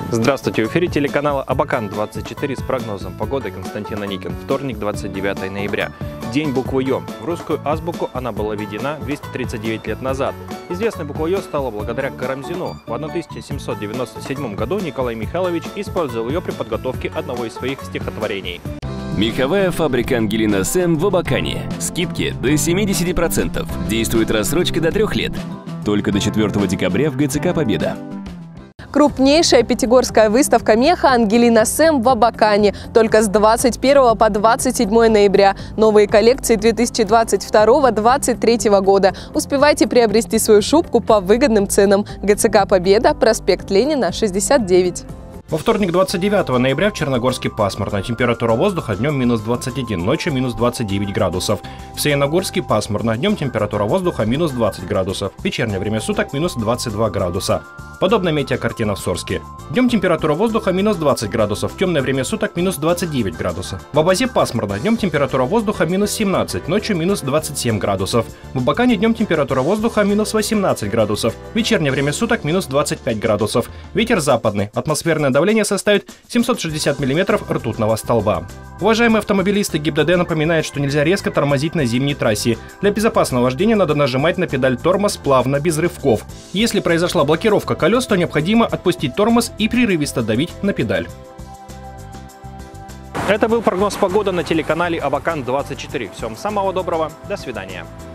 Здравствуйте, в эфире телеканала Абакан-24 с прогнозом погоды. Константин Аникин. Вторник, 29 ноября. День буквы Ё. В русскую азбуку она была введена 239 лет назад. Известной буквой Ё стала благодаря Карамзину. В 1797 году Николай Михайлович использовал ее при подготовке одного из своих стихотворений. Меховая фабрика Ангелина Сэм в Абакане. Скидки до 70%. Действует рассрочка до 3 лет. Только до 4 декабря в ГЦК «Победа». Крупнейшая пятигорская выставка меха «Ангелина Сэм» в Абакане. Только с 21 по 27 ноября. Новые коллекции 2022-2023 года. Успевайте приобрести свою шубку по выгодным ценам. ГЦК «Победа», проспект Ленина, 69. Во вторник, 29 ноября в Черногорске пасмурно. Температура воздуха днем минус 21, ночью минус 29 градусов. В Саяногорске пасмурно. Днем температура воздуха минус 20 градусов. Вечернее время суток минус 22 градуса. Подобная метеокартина в Сорске. Днем температура воздуха минус 20 градусов. Темное время суток минус 29 градусов. В Абазе пасмурно. Днем температура воздуха минус 17, ночью минус 27 градусов. В Абакане днем температура воздуха минус 18 градусов. Вечернее время суток минус 25 градусов. Ветер западный. Атмосферное давление составит 760 мм ртутного столба. Уважаемые автомобилисты, ГИБДД напоминает, что нельзя резко тормозить на зимней трассе. Для безопасного вождения надо нажимать на педаль тормоз плавно, без рывков. Если произошла блокировка колес, то необходимо отпустить тормоз и прерывисто давить на педаль. Это был прогноз погоды на телеканале Абакан-24. Всем самого доброго, до свидания.